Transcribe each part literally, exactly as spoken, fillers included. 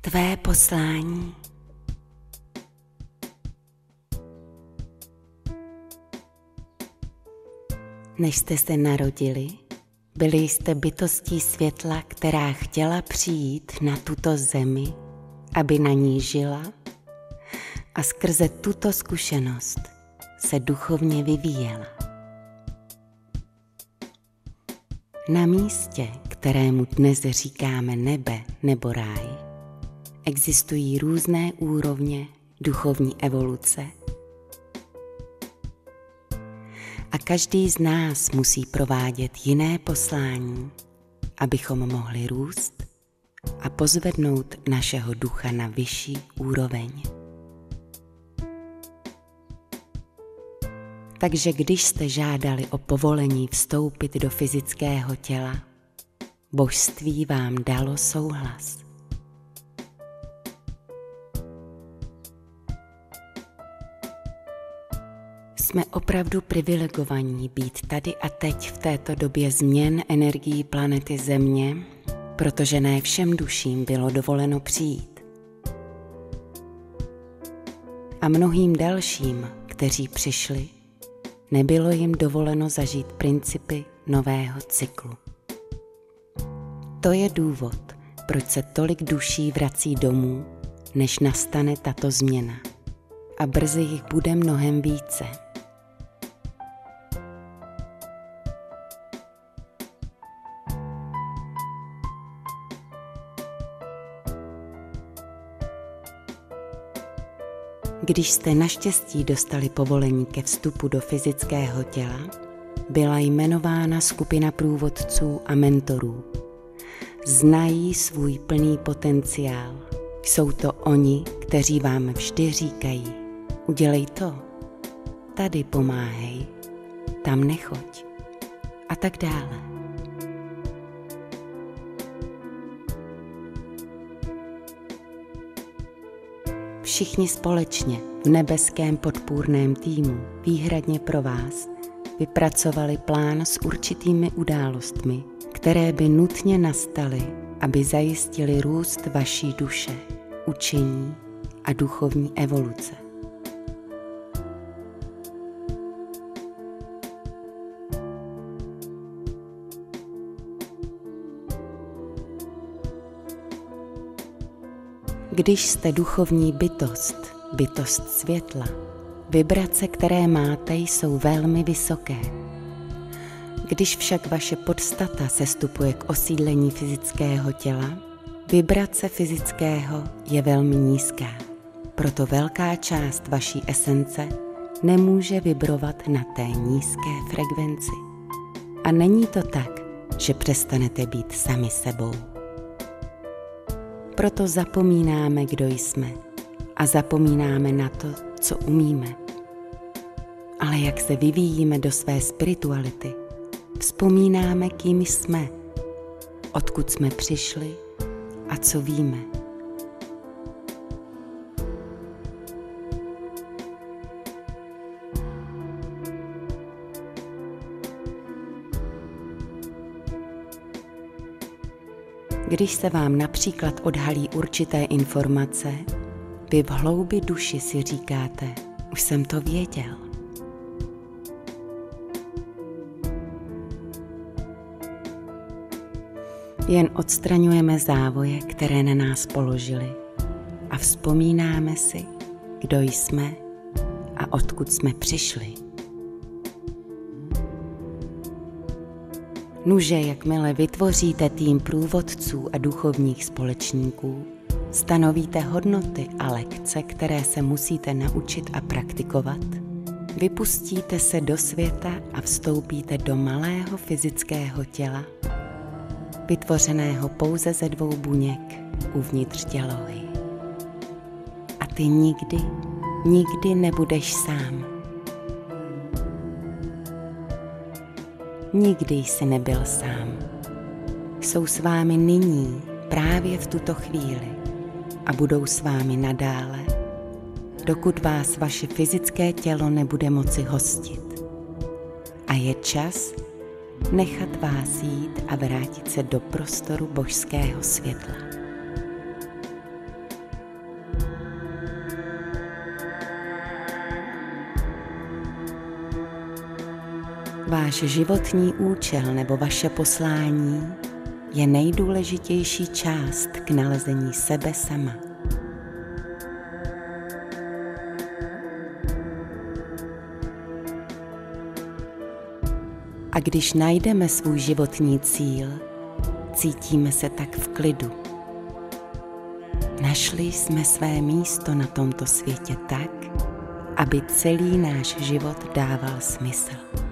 Tvé poslání. Než jste se narodili, byli jste bytostí světla, která chtěla přijít na tuto zemi, aby na ní žila a skrze tuto zkušenost se duchovně vyvíjela. Na místě, kterému dnes říkáme nebe nebo ráj, existují různé úrovně duchovní evoluce a každý z nás musí provádět jiné poslání, abychom mohli růst a pozvednout našeho ducha na vyšší úroveň. Takže když jste žádali o povolení vstoupit do fyzického těla, božství vám dalo souhlas. Jsme opravdu privilegovaní být tady a teď v této době změn energií planety Země, protože ne všem duším bylo dovoleno přijít. A mnohým dalším, kteří přišli, nebylo jim dovoleno zažít principy nového cyklu. To je důvod, proč se tolik duší vrací domů, než nastane tato změna. A brzy jich bude mnohem více. Když jste naštěstí dostali povolení ke vstupu do fyzického těla, byla jmenována skupina průvodců a mentorů. Znají svůj plný potenciál. Jsou to oni, kteří vám vždy říkají: udělej to, tady pomáhej, tam nechoď a tak dále. Všichni společně v nebeském podpůrném týmu výhradně pro vás vypracovali plán s určitými událostmi, které by nutně nastaly, aby zajistili růst vaší duše, učení a duchovní evoluce. Když jste duchovní bytost, bytost světla, vibrace, které máte, jsou velmi vysoké. Když však vaše podstata sestupuje k osídlení fyzického těla, vibrace fyzického je velmi nízká. Proto velká část vaší esence nemůže vibrovat na té nízké frekvenci. A není to tak, že přestanete být sami sebou. Proto zapomínáme, kdo jsme, a zapomínáme na to, co umíme. Ale jak se vyvíjíme do své spirituality, vzpomínáme, kým jsme, odkud jsme přišli a co víme. Když se vám například odhalí určité informace, vy v hloubi duši si říkáte: už jsem to věděl. Jen odstraňujeme závoje, které na nás položili, a vzpomínáme si, kdo jsme a odkud jsme přišli. Nuže, jakmile vytvoříte tým průvodců a duchovních společníků, stanovíte hodnoty a lekce, které se musíte naučit a praktikovat, vypustíte se do světa a vstoupíte do malého fyzického těla, vytvořeného pouze ze dvou buněk uvnitř tělohy. A ty nikdy, nikdy nebudeš sám. Nikdy jsi nebyl sám. Jsou s vámi nyní, právě v tuto chvíli, a budou s vámi nadále, dokud vás vaše fyzické tělo nebude moci hostit. A je čas nechat vás jít a vrátit se do prostoru božského světla. Váš životní účel nebo vaše poslání je nejdůležitější část k nalezení sebe sama. A když najdeme svůj životní cíl, cítíme se tak v klidu. Našli jsme své místo na tomto světě tak, aby celý náš život dával smysl.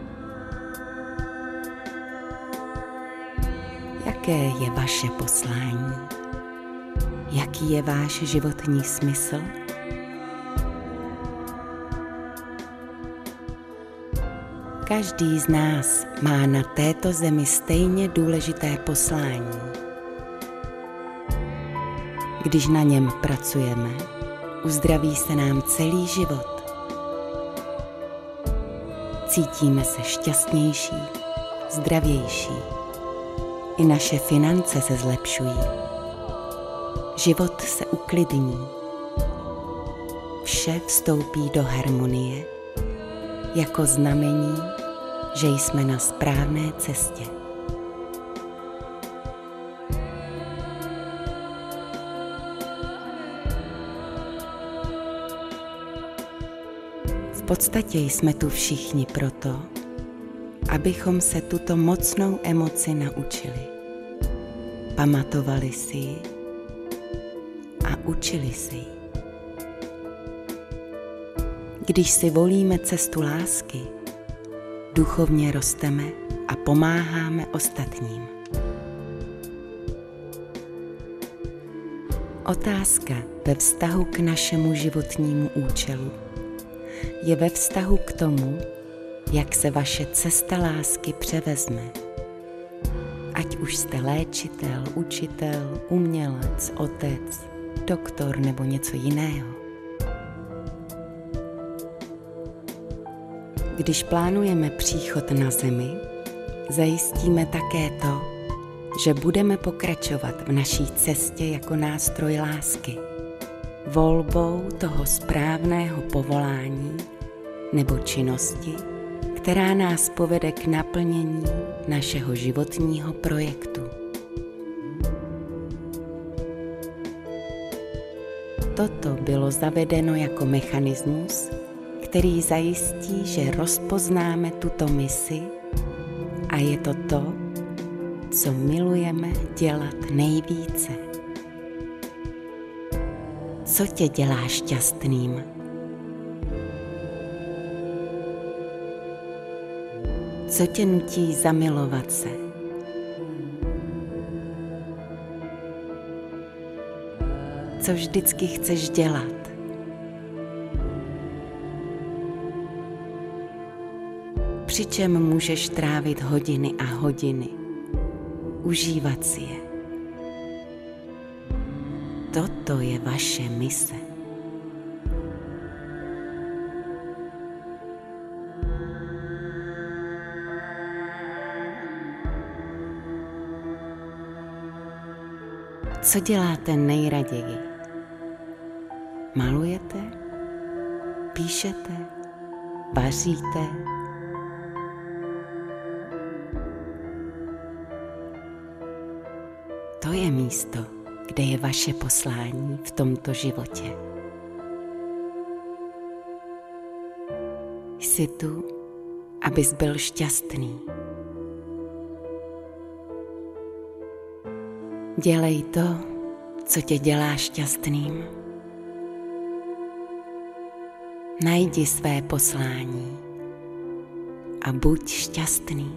Jaké je vaše poslání? Jaký je váš životní smysl? Každý z nás má na této zemi stejně důležité poslání. Když na něm pracujeme, uzdraví se nám celý život. Cítíme se šťastnější, zdravější. I naše finance se zlepšují. Život se uklidní. Vše vstoupí do harmonie, jako znamení, že jsme na správné cestě. V podstatě jsme tu všichni proto, abychom se tuto mocnou emoci naučili. Pamatovali si ji a učili si ji. Když si volíme cestu lásky, duchovně rosteme a pomáháme ostatním. Otázka ve vztahu k našemu životnímu účelu je ve vztahu k tomu, jak se vaše cesta lásky převezme. Ať už jste léčitel, učitel, umělec, otec, doktor nebo něco jiného. Když plánujeme příchod na zemi, zajistíme také to, že budeme pokračovat v naší cestě jako nástroj lásky, volbou toho správného povolání nebo činnosti, která nás povede k naplnění našeho životního projektu. Toto bylo zavedeno jako mechanismus, který zajistí, že rozpoznáme tuto misi a je to to, co milujeme dělat nejvíce. Co tě dělá šťastným? Co tě nutí zamilovat se? Co vždycky chceš dělat? Přičem můžeš trávit hodiny a hodiny, užívat si je. Toto je vaše mise. Co děláte nejraději? Malujete? Píšete? Vaříte? To je místo, kde je vaše poslání v tomto životě. Jsi tu, abys byl šťastný. Dělej to, co tě dělá šťastným. Najdi své poslání a buď šťastný.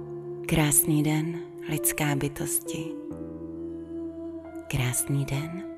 Krásný den, lidská bytosti. Krásný den.